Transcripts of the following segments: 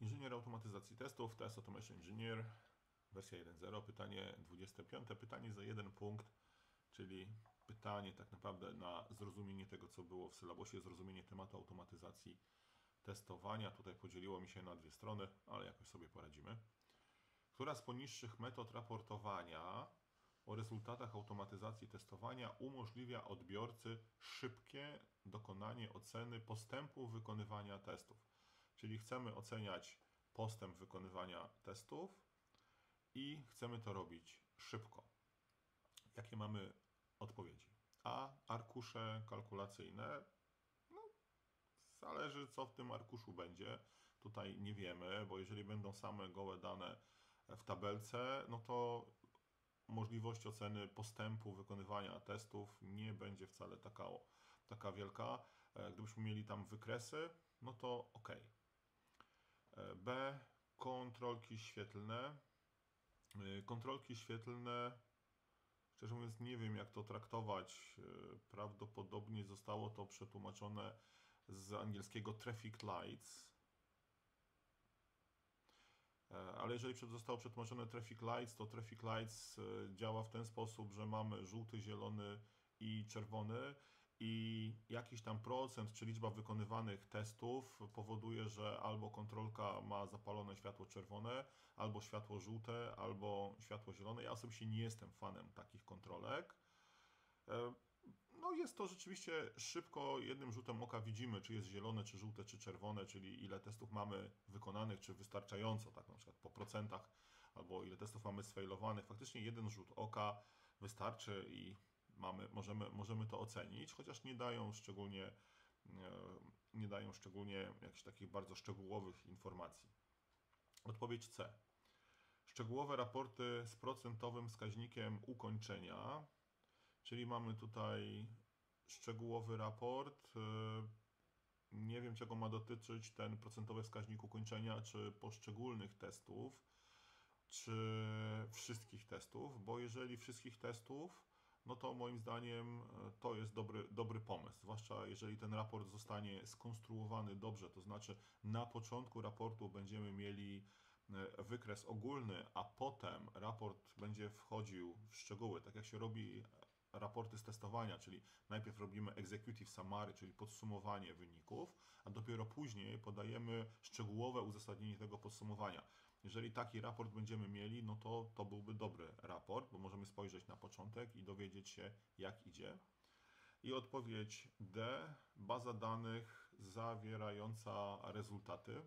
Inżynier automatyzacji testów, Test Automation Engineer, wersja 1.0, pytanie 25. Pytanie za jeden punkt, czyli pytanie tak naprawdę na zrozumienie tego, co było w sylabusie, zrozumienie tematu automatyzacji testowania. Tutaj podzieliło mi się na dwie strony, ale jakoś sobie poradzimy. Która z poniższych metod raportowania o rezultatach automatyzacji testowania umożliwia odbiorcy szybkie dokonanie oceny postępu wykonywania testów? Czyli chcemy oceniać postęp wykonywania testów i chcemy to robić szybko. Jakie mamy odpowiedzi? A. Arkusze kalkulacyjne. No, zależy, co w tym arkuszu będzie. Tutaj nie wiemy, bo jeżeli będą same gołe dane w tabelce, no to możliwość oceny postępu wykonywania testów nie będzie wcale taka wielka. Gdybyśmy mieli tam wykresy, no to ok. B. Kontrolki świetlne. Kontrolki świetlne, szczerze mówiąc, nie wiem, jak to traktować. Prawdopodobnie zostało to przetłumaczone z angielskiego traffic lights. Ale jeżeli zostało przetłumaczone traffic lights, to traffic lights działa w ten sposób, że mamy żółty, zielony i czerwony i jakiś tam procent czy liczba wykonywanych testów powoduje, że albo kontrolka ma zapalone światło czerwone, albo światło żółte, albo światło zielone. Ja osobiście nie jestem fanem takich kontrolek. No jest to rzeczywiście szybko, jednym rzutem oka widzimy, czy jest zielone, czy żółte, czy czerwone, czyli ile testów mamy wykonanych, czy wystarczająco, tak na przykład po procentach, albo ile testów mamy sfailowanych. Faktycznie jeden rzut oka wystarczy i możemy to ocenić, chociaż nie dają szczególnie jakichś takich bardzo szczegółowych informacji. Odpowiedź C. Szczegółowe raporty z procentowym wskaźnikiem ukończenia. Czyli mamy tutaj szczegółowy raport. Nie wiem, czego ma dotyczyć ten procentowy wskaźnik ukończenia, czy poszczególnych testów, czy wszystkich testów, bo jeżeli wszystkich testów, no to moim zdaniem to jest dobry pomysł, zwłaszcza jeżeli ten raport zostanie skonstruowany dobrze, to znaczy na początku raportu będziemy mieli wykres ogólny, a potem raport będzie wchodził w szczegóły, tak jak się robi raporty z testowania, czyli najpierw robimy executive summary, czyli podsumowanie wyników, a dopiero później podajemy szczegółowe uzasadnienie tego podsumowania. Jeżeli taki raport będziemy mieli, no to byłby dobry raport, bo możemy spojrzeć na początek i dowiedzieć się, jak idzie. I odpowiedź D, baza danych zawierająca rezultaty.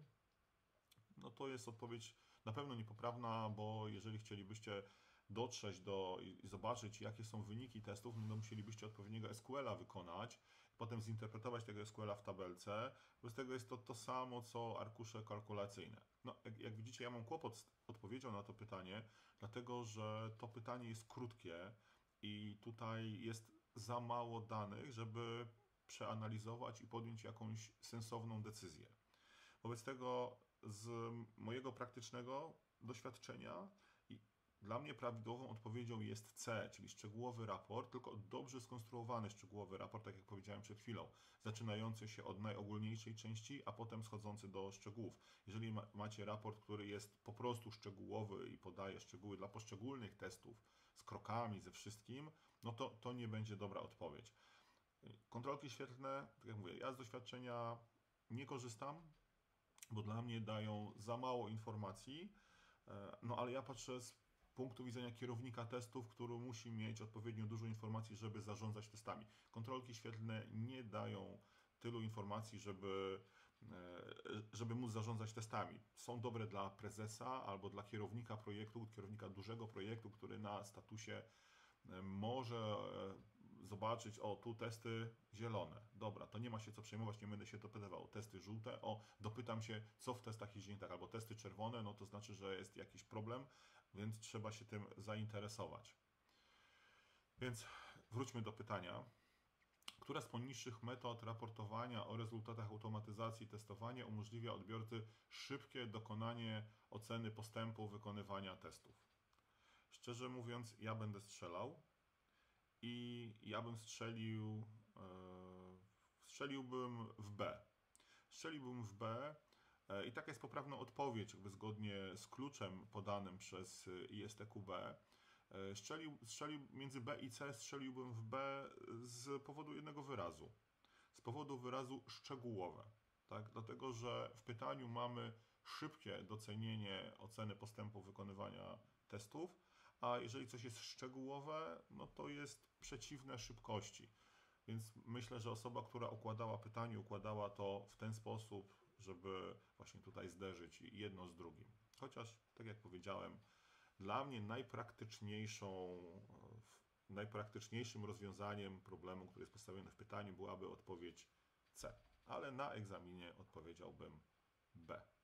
No to jest odpowiedź na pewno niepoprawna, bo jeżeli chcielibyście dotrzeć i zobaczyć, jakie są wyniki testów, no musielibyście odpowiedniego SQL-a wykonać, potem zinterpretować tego SQL-a w tabelce. Bez tego jest to samo, co arkusze kalkulacyjne. No, jak widzicie, ja mam kłopot z odpowiedzią na to pytanie, dlatego że to pytanie jest krótkie i tutaj jest za mało danych, żeby przeanalizować i podjąć jakąś sensowną decyzję. Wobec tego z mojego praktycznego doświadczenia dla mnie prawidłową odpowiedzią jest C, czyli szczegółowy raport, tylko dobrze skonstruowany szczegółowy raport, tak jak powiedziałem przed chwilą, zaczynający się od najogólniejszej części, a potem schodzący do szczegółów. Jeżeli macie raport, który jest po prostu szczegółowy i podaje szczegóły dla poszczególnych testów z krokami, ze wszystkim, no to nie będzie dobra odpowiedź. Kontrolki świetlne, tak jak mówię, ja z doświadczenia nie korzystam, bo dla mnie dają za mało informacji, no ale ja patrzę z punktu widzenia kierownika testów, który musi mieć odpowiednio dużo informacji, żeby zarządzać testami. Kontrolki świetlne nie dają tylu informacji, żeby móc zarządzać testami. Są dobre dla prezesa albo dla kierownika projektu, kierownika dużego projektu, który na statusie może zobaczyć, o tu testy zielone, dobra, to nie ma się co przejmować, nie będę się dopytywał, testy żółte, dopytam się, co w testach idzie nie tak, albo testy czerwone, no to znaczy, że jest jakiś problem, więc trzeba się tym zainteresować. Więc wróćmy do pytania. Która z poniższych metod raportowania o rezultatach automatyzacji testowania umożliwia odbiorcy szybkie dokonanie oceny postępu wykonywania testów? Szczerze mówiąc, ja będę strzelał i ja bym strzeliłbym w B. Strzeliłbym w B, I taka jest poprawna odpowiedź, jakby zgodnie z kluczem podanym przez ISTQB. Strzelił między B i C, strzeliłbym w B z powodu jednego wyrazu. Z powodu wyrazu szczegółowe. Tak? Dlatego, że w pytaniu mamy szybkie docenienie oceny postępu wykonywania testów, a jeżeli coś jest szczegółowe, no to jest przeciwne szybkości. Więc myślę, że osoba, która układała pytanie, układała to w ten sposób, żeby właśnie tutaj zderzyć jedno z drugim. Chociaż, tak jak powiedziałem, dla mnie najpraktyczniejszym rozwiązaniem problemu, który jest postawiony w pytaniu, byłaby odpowiedź C. Ale na egzaminie odpowiedziałbym B.